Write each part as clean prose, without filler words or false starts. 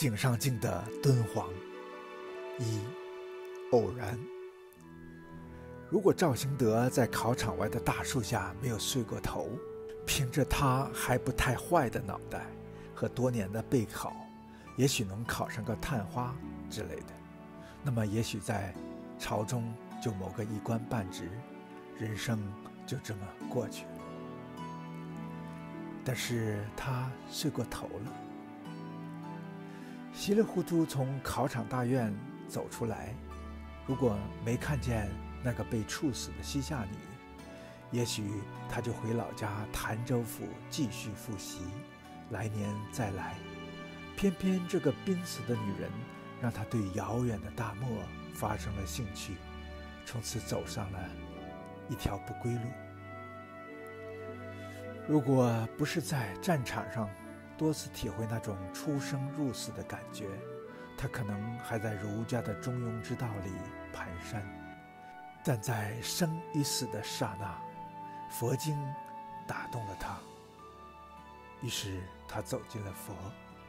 井上镜的敦煌。一、偶然。如果赵兴德在考场外的大树下没有睡过头，凭着他还不太坏的脑袋和多年的备考，也许能考上个探花之类的，那么也许在朝中就谋个一官半职，人生就这么过去了。但是他睡过头了，稀里糊涂从考场大院走出来，如果没看见那个被处死的西夏女，也许他就回老家潭州府继续复习，来年再来。偏偏这个濒死的女人让他对遥远的大漠发生了兴趣，从此走上了一条不归路。如果不是在战场上多次体会那种出生入死的感觉，他可能还在儒家的中庸之道里蹒跚。但在生与死的刹那，佛经打动了他，于是他走进了佛。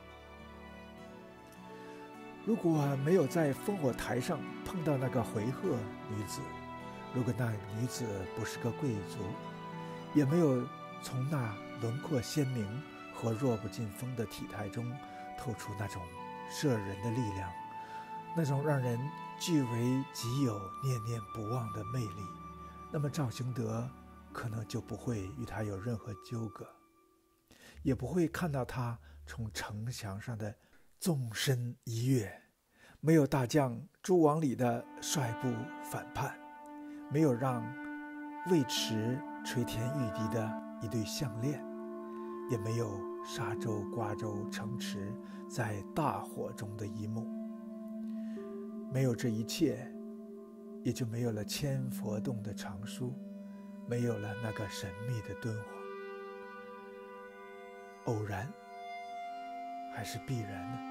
如果没有在烽火台上碰到那个回纥女子，如果那女子不是个贵族，也没有从那轮廓鲜明和弱不禁风的体态中透出那种摄人的力量，那种让人据为己有念念不忘的魅力，那么赵兴德可能就不会与他有任何纠葛，也不会看到他从城墙上的纵身一跃，没有大将朱王里的率部反叛，没有让尉迟垂涎欲滴的一对项链，也没有沙洲瓜州城池在大火中的一幕。没有这一切，也就没有了千佛洞的藏书，没有了那个神秘的敦煌。偶然还是必然呢？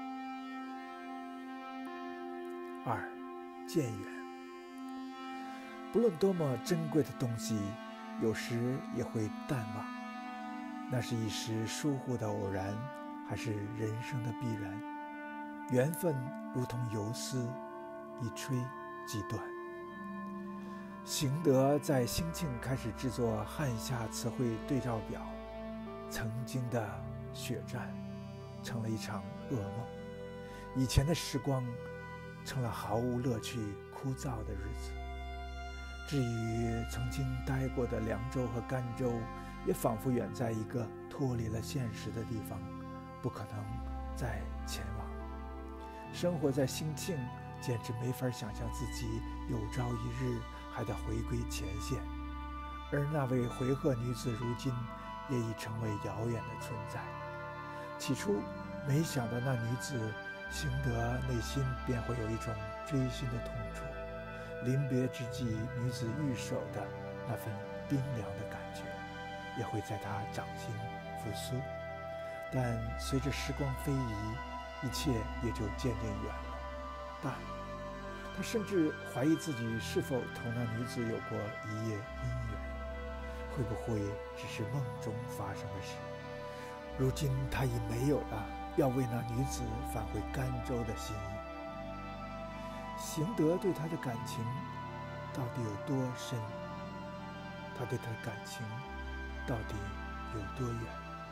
二、渐远。不论多么珍贵的东西，有时也会淡忘，那是一时疏忽的偶然，还是人生的必然？缘分如同游丝，一吹即断。邢德在兴庆开始制作汉夏词汇对照表，曾经的血战成了一场噩梦，以前的时光成了毫无乐趣、枯燥的日子。至于曾经待过的凉州和甘州，也仿佛远在一个脱离了现实的地方，不可能再前往。生活在兴庆，简直没法想象自己有朝一日还得回归前线，而那位回纥女子如今也已成为遥远的存在。起初没想到那女子，邢德内心便会有一种锥心的痛楚，临别之际女子玉手的那份冰凉的感觉，也会在他掌心复苏。但随着时光飞移，一切也就渐渐远了，淡了。他甚至怀疑自己是否同那女子有过一夜姻缘，会不会只是梦中发生的事？如今他已没有了要为那女子返回甘州的心意。邢德对她的感情到底有多深？他对她的感情到底有多远？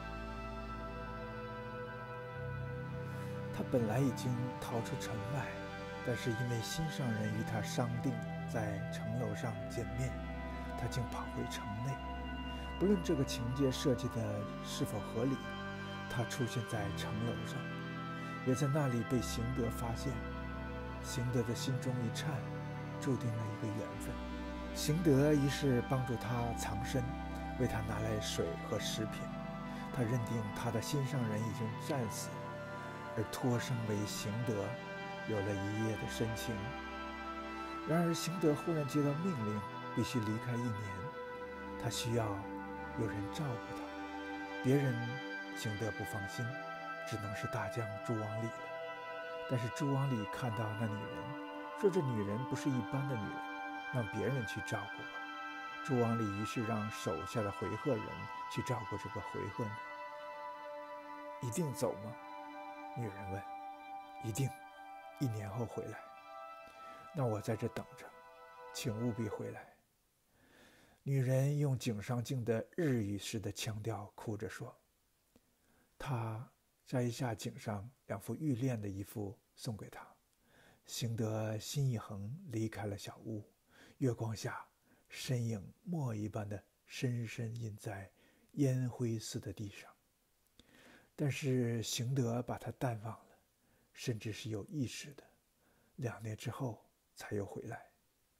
他本来已经逃出城外，但是因为心上人与他商定在城楼上见面，他竟跑回城内。不论这个情节设计的是否合理，他出现在城楼上，也在那里被邢德发现。邢德的心中一颤，注定了一个缘分。邢德于是帮助他藏身，为他拿来水和食品。他认定他的心上人已经战死，而托生为邢德，有了一夜的深情。然而邢德忽然接到命令，必须离开1年，他需要有人照顾他。别人邢德不放心，只能是大将朱王李了。但是朱王李看到那女人，说这女人不是一般的女人，让别人去照顾吧。朱王李于是让手下的回纥人去照顾这个回纥女。一定走吗？女人问。 一定1年后回来。那我在这等着，请务必回来。”女人用井上镜的日语式的腔调哭着说。她摘下井上2副玉链的一副送给他。行德心一横，离开了小屋。月光下，身影墨一般的深深印在烟灰似的地上。但是行德把他淡忘了，甚至是有意识的。2年之后才又回来。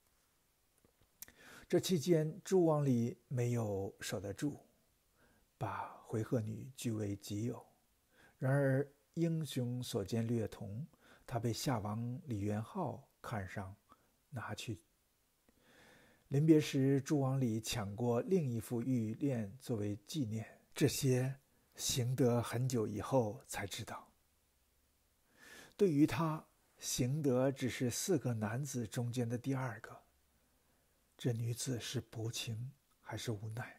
这期间，朱王离没有守得住，把回鹤女据为己有。然而英雄所见略同，他被夏王李元昊看上，拿去。临别时，朱王离抢过另一副玉链作为纪念。这些行德很久以后才知道。对于他，行德只是4个男子中间的第2个。这女子是薄情还是无奈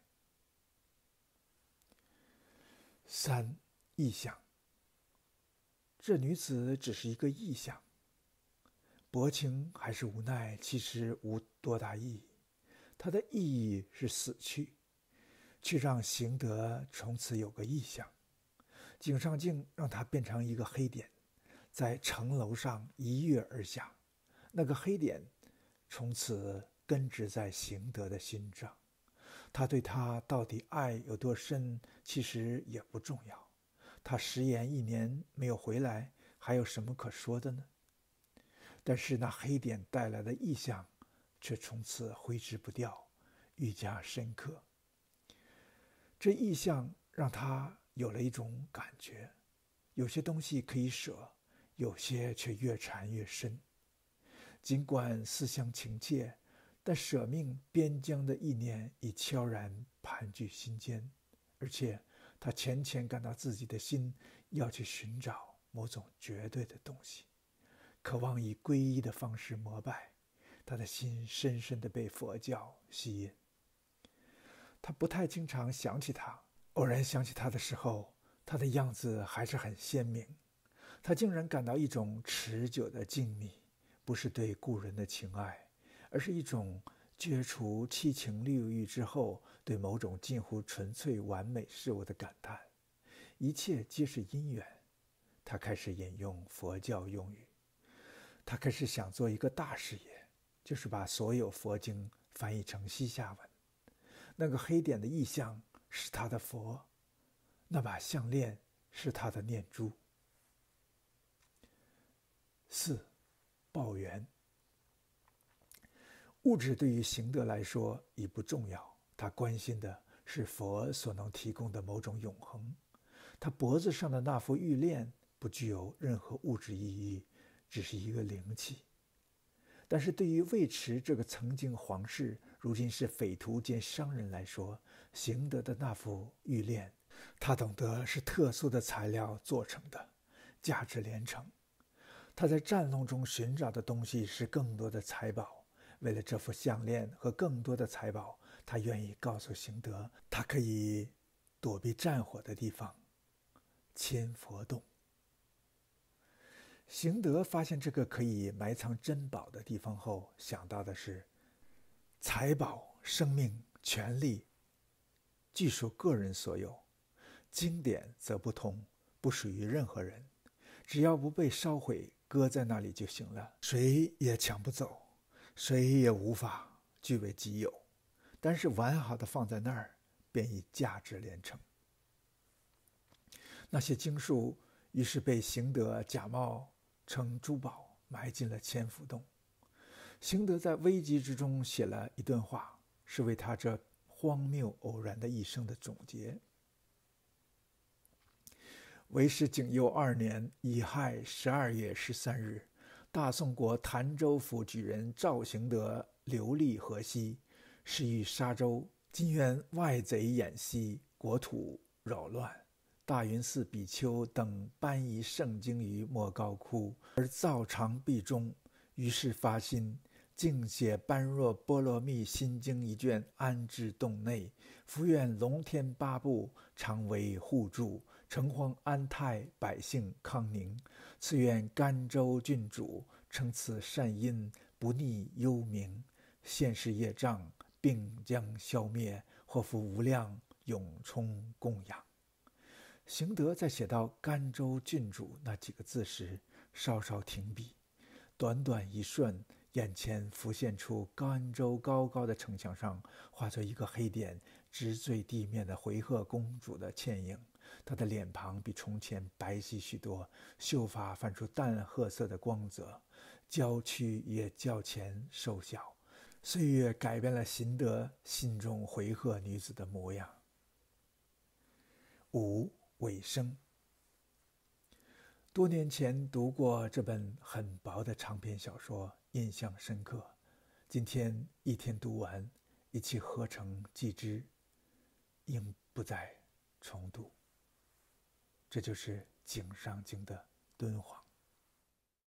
？3. 意象。这女子只是一个意象，薄情还是无奈其实无多大意义，它的意义是死去，却让行德从此有个意象。井上镜让它变成一个黑点，在城楼上一跃而下，那个黑点从此根植在行德的心上。他对他到底爱有多深，其实也不重要。他食言1年没有回来，还有什么可说的呢？但是那黑点带来的意象却从此挥之不掉，愈加深刻。这意象让他有了一种感觉，有些东西可以舍，有些却越缠越深。尽管思乡情切，但舍命边疆的意念已悄然盘踞心间，而且他浅浅感到自己的心要去寻找某种绝对的东西，渴望以皈依的方式膜拜。他的心深深地被佛教吸引。他不太经常想起他，偶然想起他的时候，他的样子还是很鲜明。他竟然感到一种持久的静谧，不是对故人的情爱，而是一种绝除七情六欲之后对某种近乎纯粹完美事物的感叹。一切皆是因缘。他开始引用佛教用语，他开始想做一个大事业，就是把所有佛经翻译成西夏文。那个黑点的意象是他的佛，那把项链是他的念珠。4. 报缘。物质对于行德来说已不重要，他关心的是佛所能提供的某种永恒。他脖子上的那副玉链不具有任何物质意义，只是一个灵器。但是对于尉迟这个曾经皇室，如今是匪徒兼商人来说，行德的那副玉链，他懂得是特殊的材料做成的，价值连城。他在战乱中寻找的东西是更多的财宝，为了这副项链和更多的财宝，他愿意告诉行德，他可以躲避战火的地方，千佛洞。行德发现这个可以埋藏珍宝的地方后，想到的是，财宝、生命、权利俱属个人所有，经典则不同，不属于任何人，只要不被烧毁，搁在那里就行了，谁也抢不走，谁也无法据为己有。但是完好的放在那儿，便已价值连城。那些经书于是被行德假冒成珠宝，埋进了千佛洞。行德在危急之中写了一段话，是为他这荒谬偶然的一生的总结。为时景佑2年乙亥12月13日，大宋国潭州府举人赵行德流离河西，是于沙州。今原外贼掩隙，国土扰乱，大云寺比丘等搬移圣经于莫高窟，而造常壁中，于是发心敬写般若波罗蜜心经一卷，安置洞内。福愿龙天八部常为护助，城隍安泰，百姓康宁。赐愿甘州郡主承此善因，不逆幽冥。现世业障，并将消灭，祸福无量，永充供养。行德在写到甘州郡主那几个字时，稍稍停笔，短短一瞬，眼前浮现出甘州高高的城墙上画着一个黑点直坠地面的回鹤公主的倩影。她的脸庞比从前白皙许多，秀发泛出淡褐色的光泽，娇躯也较前瘦小。岁月改变了行德心中回鹤女子的模样。5. 尾声。多年前读过这本很薄的长篇小说，印象深刻。今天一天读完，一气呵成记之，应不再重读。这就是井上经的敦煌。